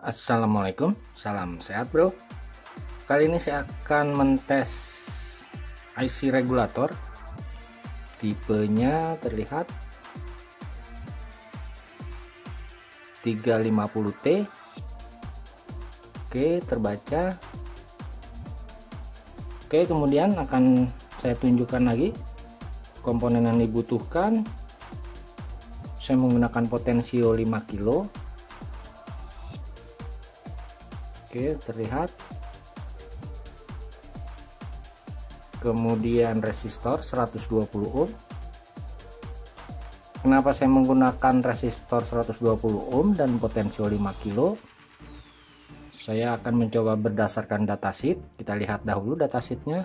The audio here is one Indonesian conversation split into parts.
Assalamualaikum, salam sehat bro. Kali ini saya akan mentes IC regulator. Tipenya terlihat 350T. Oke, terbaca. Oke, kemudian akan saya tunjukkan lagi komponen yang dibutuhkan. Saya menggunakan potensio 5 kilo. Oke, terlihat. Kemudian resistor 120 ohm. Kenapa saya menggunakan resistor 120 ohm dan potensio 5 kilo? Saya akan mencoba berdasarkan datasheet. Kita lihat dahulu datasheetnya.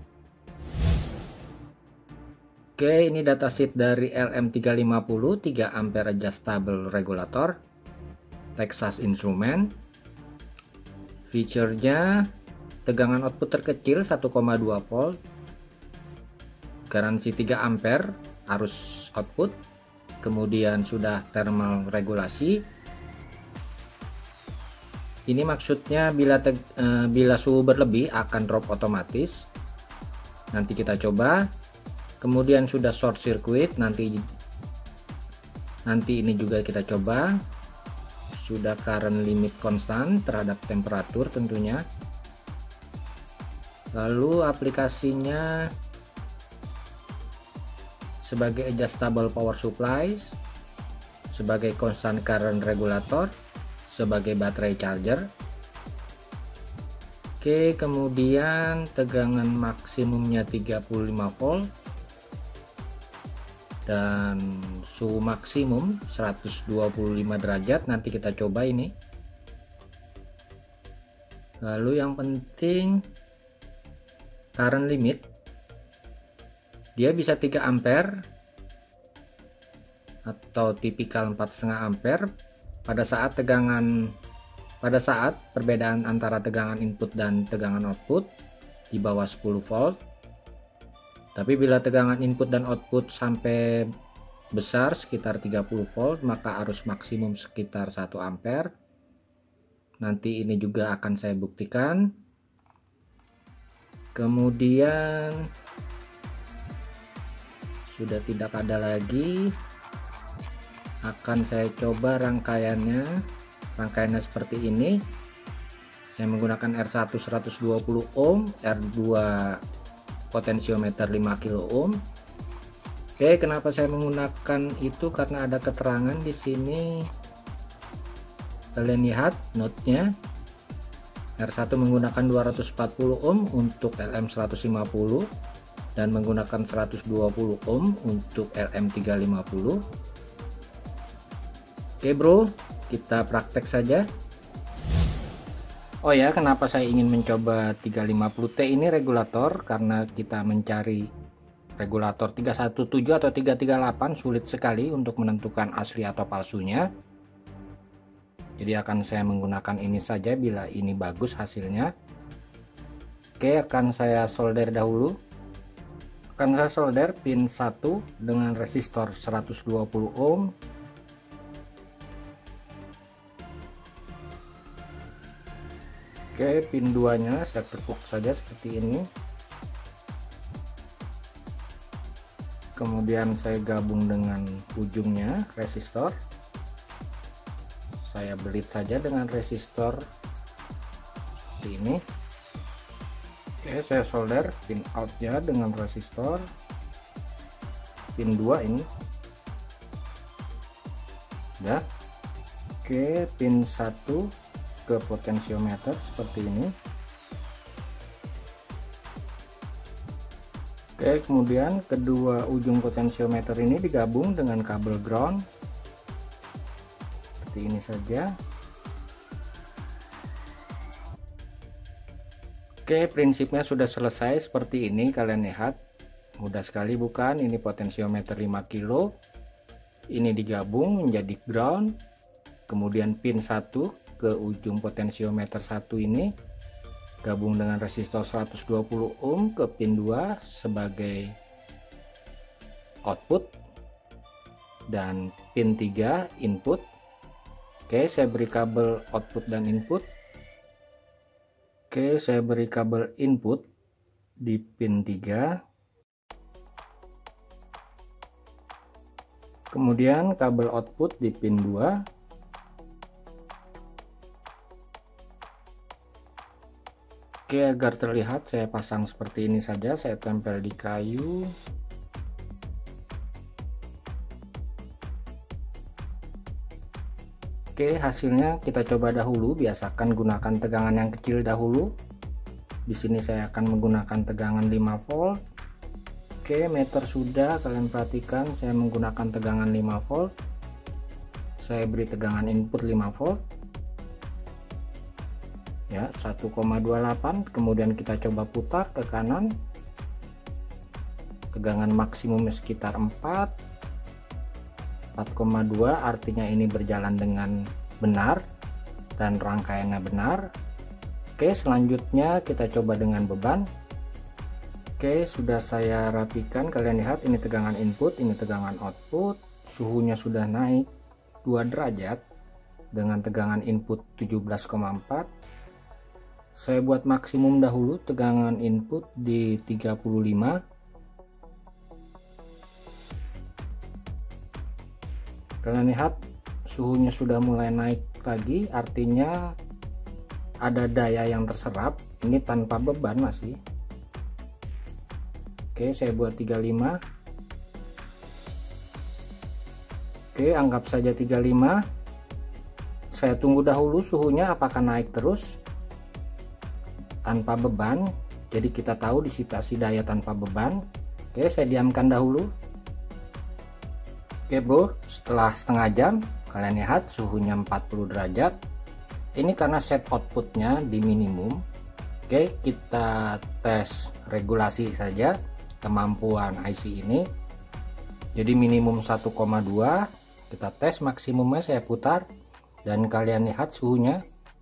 Oke, ini datasheet dari LM350 3 ampere adjustable regulator Texas Instrument. Feature-nya tegangan output terkecil 1,2 volt, garansi 3 ampere arus output, kemudian sudah thermal regulasi. Ini maksudnya bila suhu berlebih akan drop otomatis. Nanti kita coba. Kemudian sudah short circuit, nanti ini juga kita coba. Sudah current limit konstan terhadap temperatur tentunya. Lalu aplikasinya sebagai adjustable power supply, sebagai constant current regulator, sebagai baterai charger. Oke, kemudian tegangan maksimumnya 35 volt dan suhu maksimum 125 derajat. Nanti kita coba ini. Lalu yang penting current limit, dia bisa 3 ampere atau tipikal 4,5 ampere pada saat perbedaan antara tegangan input dan tegangan output di bawah 10 volt. Tapi bila tegangan input dan output sampai besar sekitar 30 volt, maka arus maksimum sekitar 1 ampere. Nanti ini juga akan saya buktikan. Kemudian sudah tidak ada lagi. Akan saya coba rangkaiannya seperti ini. Saya menggunakan R1 120 ohm, R2 potensiometer 5 kilo ohm. Oke, kenapa saya menggunakan itu? Karena ada keterangan di sini. Kalian lihat notnya. R1 menggunakan 240 ohm untuk LM150 dan menggunakan 120 ohm untuk LM350. Oke bro, kita praktek saja. Oh ya, kenapa saya ingin mencoba 350T ini regulator? Karena kita mencari regulator 317 atau 338 sulit sekali untuk menentukan asli atau palsunya. Jadi akan saya menggunakan ini saja bila ini bagus hasilnya. Oke, akan saya solder dahulu. Akan saya solder pin 1 dengan resistor 120 ohm. Oke, pin 2 nya saya tekuk saja seperti ini. Kemudian saya gabung dengan ujungnya resistor. Saya belit saja dengan resistor seperti ini. Oke, saya solder pin out nya dengan resistor pin 2 ini. Ya. Oke, pin 1 ke potensiometer seperti ini. Oke, kemudian kedua ujung potensiometer ini digabung dengan kabel ground seperti ini saja. Oke, prinsipnya sudah selesai seperti ini. Kalian lihat mudah sekali bukan? Ini potensiometer 5 kilo, ini digabung menjadi ground, kemudian pin 1 ke ujung potensiometer 1 ini gabung dengan resistor 120 ohm ke pin 2 sebagai output dan pin 3 input. Oke, saya beri kabel output dan input. Oke, saya beri kabel input di pin 3. Kemudian kabel output di pin 2. Oke, agar terlihat saya pasang seperti ini saja, saya tempel di kayu. Oke, hasilnya kita coba dahulu. Biasakan gunakan tegangan yang kecil dahulu. Di sini saya akan menggunakan tegangan 5 volt. Oke, meter sudah, kalian perhatikan saya menggunakan tegangan 5 volt. Saya beri tegangan input 5 volt. Ya, 1,28. Kemudian kita coba putar ke kanan. Tegangan maksimumnya sekitar 4,2, artinya ini berjalan dengan benar dan rangkaiannya benar. Oke, selanjutnya kita coba dengan beban. Oke, sudah saya rapikan, kalian lihat ini tegangan input, ini tegangan output. Suhunya sudah naik 2 derajat dengan tegangan input 17,4. Saya buat maksimum dahulu, tegangan input di 35. Kalian lihat suhunya sudah mulai naik lagi, artinya ada daya yang terserap. Ini tanpa beban masih. Oke, saya buat 35. Oke, anggap saja 35. Saya tunggu dahulu suhunya apakah naik terus tanpa beban. Jadi kita tahu disipasi daya tanpa beban. Oke, saya diamkan dahulu. Oke bro, setelah setengah jam kalian lihat suhunya 40 derajat. Ini karena set outputnya di minimum. Oke, kita tes regulasi saja kemampuan IC ini. Jadi minimum 1,2, kita tes maksimumnya, saya putar dan kalian lihat suhunya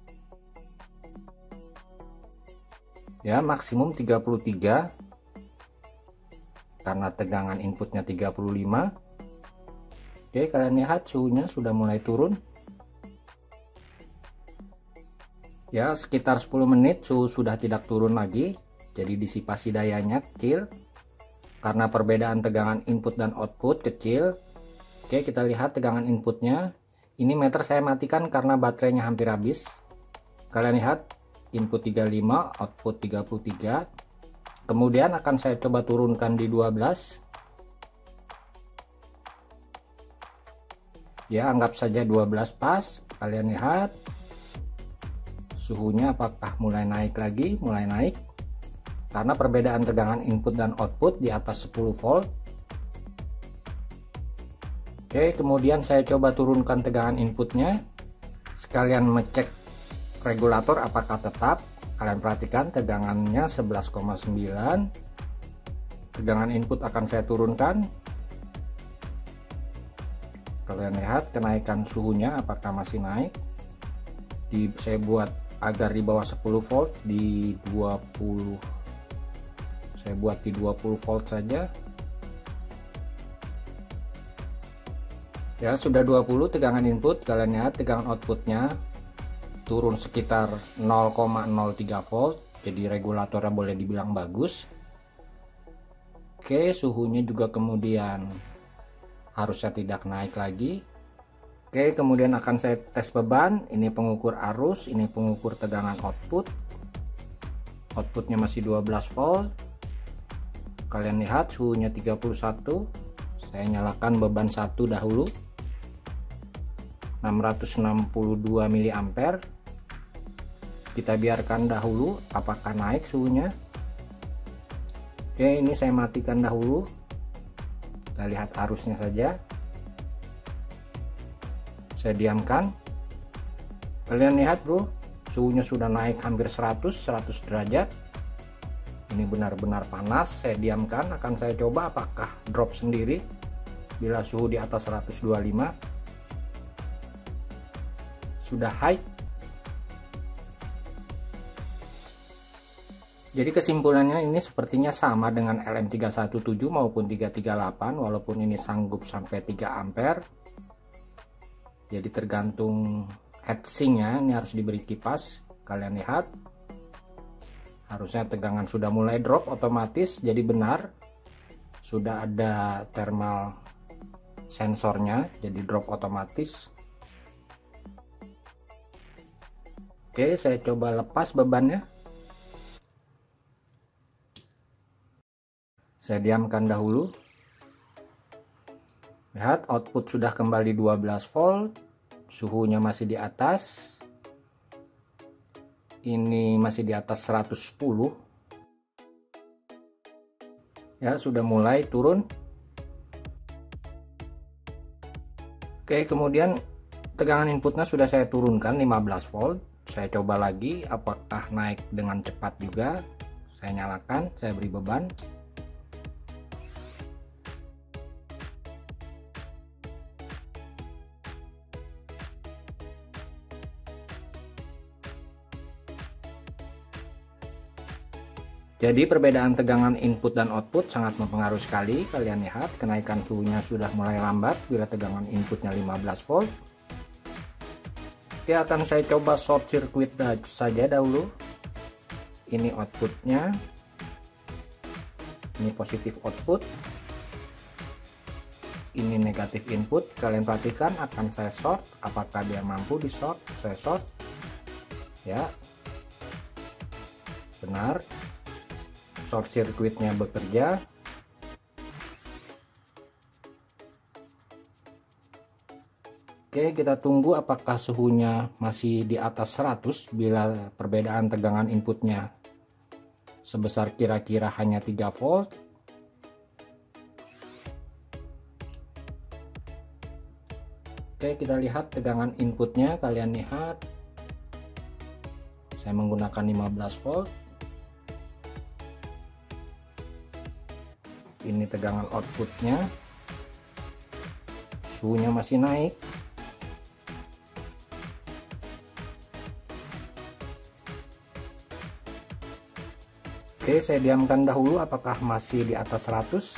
ya maksimum 33 karena tegangan inputnya 35. Oke, kalian lihat suhunya sudah mulai turun. Ya, sekitar 10 menit suhu sudah tidak turun lagi. Jadi disipasi dayanya kecil. Karena perbedaan tegangan input dan output kecil. Oke, kita lihat tegangan inputnya. Ini meter saya matikan karena baterainya hampir habis. Kalian lihat input 35, output 33. Kemudian akan saya coba turunkan di 12. Ya, anggap saja 12 pas. Kalian lihat suhunya apakah mulai naik lagi, mulai naik karena perbedaan tegangan input dan output di atas 10 volt. Oke, kemudian saya coba turunkan tegangan inputnya sekalian ngecek regulator apakah tetap. Kalian perhatikan tegangannya 11,9. Tegangan input akan saya turunkan. Kalian lihat kenaikan suhunya apakah masih naik. Saya buat agar di bawah 10 volt di 20. Saya buat di 20 volt saja. Ya, sudah 20 tegangan input. Kalian lihat tegangan outputnya turun sekitar 0,03 volt. Jadi regulatornya boleh dibilang bagus. Oke, suhunya juga kemudian harusnya tidak naik lagi. Oke, kemudian akan saya tes beban. Ini pengukur arus, ini pengukur tegangan output. Outputnya masih 12 volt. Kalian lihat suhunya 31. Saya nyalakan beban 1 dahulu. 662 mA. Kita biarkan dahulu apakah naik suhunya. Oke, ini saya matikan dahulu. Kita lihat arusnya saja. Saya diamkan. Kalian lihat bro, suhunya sudah naik hampir 100 derajat. Ini benar-benar panas. Saya diamkan, akan saya coba apakah drop sendiri bila suhu di atas 125. Sudah high. Jadi kesimpulannya ini sepertinya sama dengan LM317 maupun 338, walaupun ini sanggup sampai 3 ampere. Jadi tergantung heatsinknya ini harus diberi kipas. Kalian lihat, harusnya tegangan sudah mulai drop otomatis, jadi benar sudah ada thermal sensornya, jadi drop otomatis. Oke, saya coba lepas bebannya. Saya diamkan dahulu. Lihat, output sudah kembali 12 volt, suhunya masih di atas. Ini masih di atas 110. Ya, sudah mulai turun. Oke, kemudian tegangan inputnya sudah saya turunkan 15 volt. Saya coba lagi apakah naik dengan cepat juga. Saya nyalakan, saya beri beban. Jadi perbedaan tegangan input dan output sangat mempengaruhi sekali. Kalian lihat, kenaikan suhunya sudah mulai lambat bila tegangan inputnya 15 volt. Oke, akan saya coba short circuit saja dahulu. Ini outputnya, ini positif output, ini negatif input. Kalian perhatikan, akan saya short. Apakah dia mampu di short? Saya short ya, benar, short circuitnya bekerja. Oke, kita tunggu apakah suhunya masih di atas 100 bila perbedaan tegangan inputnya sebesar kira-kira hanya 3 volt. Oke, kita lihat tegangan inputnya. Kalian lihat, saya menggunakan 15 volt. Ini tegangan outputnya, suhunya masih naik. Oke, saya diamkan dahulu apakah masih di atas 100.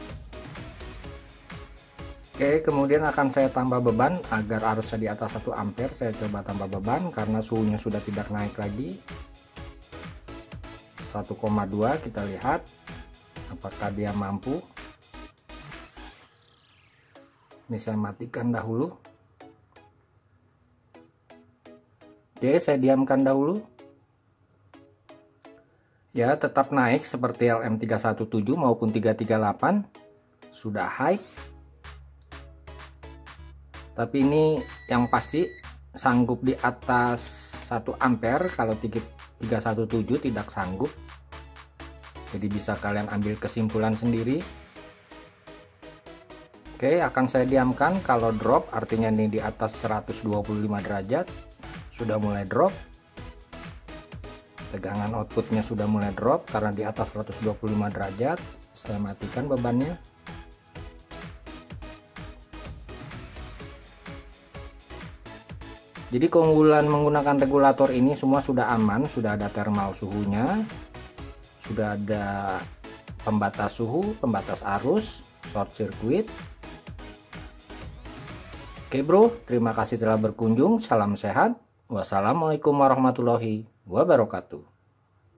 Oke, kemudian akan saya tambah beban agar arusnya di atas 1 ampere. Saya coba tambah beban karena suhunya sudah tidak naik lagi. 1,2, kita lihat apakah dia mampu. Ini saya matikan dahulu. Oke, saya diamkan dahulu. Ya, tetap naik seperti LM317 maupun 338, sudah high. Tapi ini yang pasti sanggup di atas 1 ampere. Kalau 317 tidak sanggup. Jadi bisa kalian ambil kesimpulan sendiri. Oke, akan saya diamkan. Kalau drop artinya ini di atas 125 derajat, sudah mulai drop. Tegangan outputnya sudah mulai drop karena di atas 125 derajat. Saya matikan bebannya. Jadi keunggulan menggunakan regulator ini semua sudah aman, sudah ada thermal suhunya, sudah ada pembatas suhu, pembatas arus, short circuit. Oke bro, terima kasih telah berkunjung. Salam sehat. Wassalamualaikum warahmatullahi wabarakatuh.